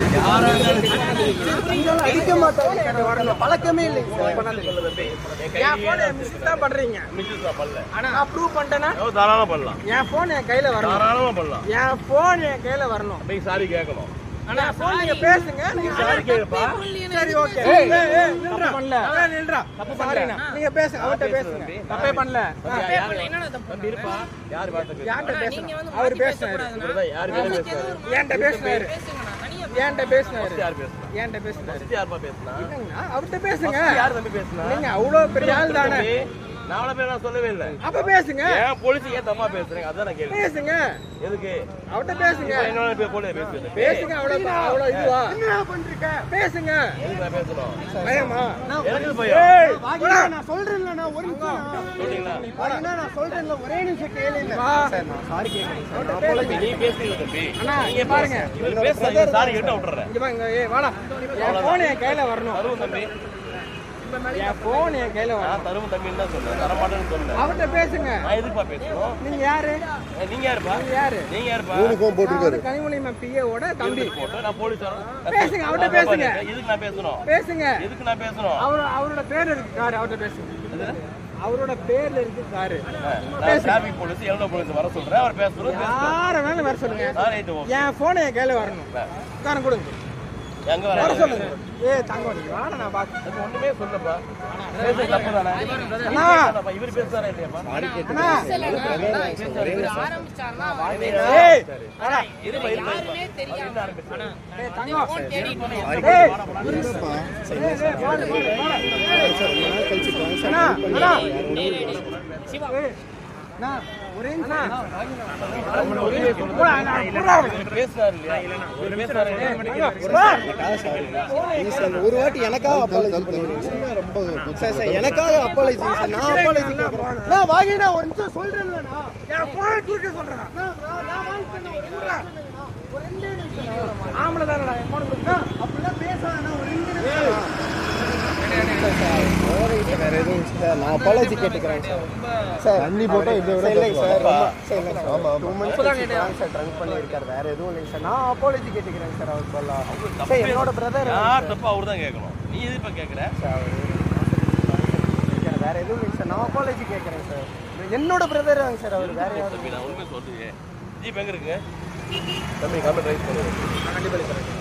அடிக்க மாட்டாங்க, பழக்கமே இல்லைங்க. என் போனை மிஸ்யூஸ் தான் பண்றீங்க. ஆனா நான் ப்ரூவ் பண்ணிட்டேன்னா தாராளமா பண்ணலாம். என் போன் என் கையில வரணும். தாராளமா பண்ணலாம். என் போன் என் கையில வரணும். நீங்க சாரி கேட்கணும். ஆனா போன் நீங்க பேசுங்க. நீங்க சாரி கேப்பா. சரி ஓகே. நில்றா. பண்ணல. நில்றா. தப்பு பண்ணல. நீங்க பேசுங்க. அவர்ட்ட பேசுங்க. தப்பே பண்ணல. தப்பே பண்ணல. என்னடா தப்பு தம்பி இருப்பா. யார் வார்த்தை யார்ட்ட நீங்க பேசுங்க? வந்து அவர் பேசுறாரு. யார் வேற பேசுறாரு? ஏன்ட்ட பேசுறாரு. என்கிட்ட பேசுனாரு. யார் பேசுறா? என்கிட்ட பேசுனாரு. யார்ப்பா பேசுனா? இல்லைங்கண்ணா, அவர்ட்ட பேசுங்க. யார் தம்பி பேசுனா? நீங்க அவ்வளவு பெரிய ஆள் தானே. நான் அவ்வளவு பேர் நான் சொல்லவே இல்லை. அப்ப பேசுங்க. ஏன் போலீஸ் ஏன் தப்பா பேசுறீங்க? அதான் நான் கேள்வி. பேசுங்க. எதுக்கு? அவர்ட்ட பேசுங்க. என்னோட போலீஸ் பேசுறது. பேசுங்க. அவ்வளவு இதுவா? என்ன பண்றீங்க? பேசுங்க. எதுக்கு நான் பேசணும்? பயமா? எனக்கு பயம். வாங்க நான் சொல்றேன்ல, நான் ஒரு நிமிஷம் சொல்றீங்களா? வாங்க நான் சொல்றேன்ல, ஒரே நிமிஷம் கேளுங்க. சார் நான் சாரி கேக்குறேன். தம்பி நீ பேசுறீங்க தம்பி. அண்ணா இங்க பாருங்க. இவர் பேசுறாங்க சாரி கிட்ட விட்டுறேன். இங்க பாருங்க. ஏய் வாடா. என் போன் என் கையில வரணும். தருவும் தம்பி. என் போன் என் கையில வரணும். நான் தருவும் தம்பின்னு தான் சொன்னேன். தர மாட்டேன்னு சொன்னேன். அவர்ட்ட பேசுங்க. நான் எதுக்குப்பா பேசணும்? நீங்க யாரு? நீங்க யாருப்பா? நீங்க யாரு? நீங்க யாருப்பா? யூனிஃபார்ம் போட்டுருக்காரு. கனிமொழி பிஏவோட தம்பி. போட்டு நான் போலீஸ் பேசுங்க. அவர்ட்ட பேசுங்க. எதுக்கு நான் பேசணும்? பேசுங்க. எதுக்கு நான் பேசணும்? அவரோட பேர் இருக்கு காரு. அவர்ட்ட பேசுங்க. அவரோட பேர்ல இருக்கு காரு. நான் டிராபிக் போலீஸ் எல்டோ போலீஸ் வர சொல்றேன். அவர் பேசுறோம். யார வேணாலும் வர சொல்லுங்க. Right okay. என் போன் என் கையில வரணும். காரன் கொடுங்க. எங்க வர வர சொல்லுங்க. ஏய் தங்க நீ வாடா, நான் பாத்து. ஒண்ணுமே சொல்லப்பா. பேச தப்பு தானே? அண்ணா இவர் பேசுறாரா இல்லையாப்பா? அண்ணா ஆரம்பிச்சாருன்னா ஏய் வாடா. இருப்பா இருப்பா. யாருமே தெரியாது. ஏய் தங்கம். போன் தேடிட்டு ஏய் இல்லப்பா. அண்ணா அண்ணா சிவா அண்ணா ஒரே நிமிஷம். பேசுறாரு இல்லையா? இவர் பேசுறாரு இல்லையா? ஒரு வாட்டி எனக்காக அப்பாலஜி பண்ணுங்க. ரொம்ப சார் எனக்காக அப்பாலஜி சார். நான் அப்பாலஜி கேக்குறேன். நான் வாங்கினா ஒரு நிமிஷம் சொல்றேன்லண்ணா. என் போன் தூக்க சொல்றேன். நான் வாங்கிட்டேன். ஒரு ரெண்டு நிமிஷம். ஆம்பளை தானடா என் போன் கொடுத்தா. அப்படிலாம் பேசாதண்ணா. ஒரு ரெண்டு நிமிஷம். வேற எதுவும் சார் நான் அப்பாலஜி கேட்டுக்கிறேன் சார். தண்ணி போட்டா இதை விட இல்லை சார். ஆமா 2 months சார் ட்ரங்க் பண்ணியிருக்காரு. வேற எதுவும் இல்லை சார். நான் அப்பாலஜி கேட்டுக்கிறேன் சார். அவர் சொல்லலாம் சார். என்னோட பிரதர் யார் தப்பா அவர் தான் கேட்கணும். நீ எதுப்பா கேட்கற? வேற எதுவும் இல்லை சார். நான் அப்பாலஜி கேட்குறேன் சார். என்னோட பிரதர் தாங்க சார் அவர். வேற யாரும் தம்பி நான் உண்மை சொல்றேன். ஜீப் எங்க இருக்கு? தம்பி கமெண்ட் ரைஸ் பண்ணுங்க. கண்டிப்பா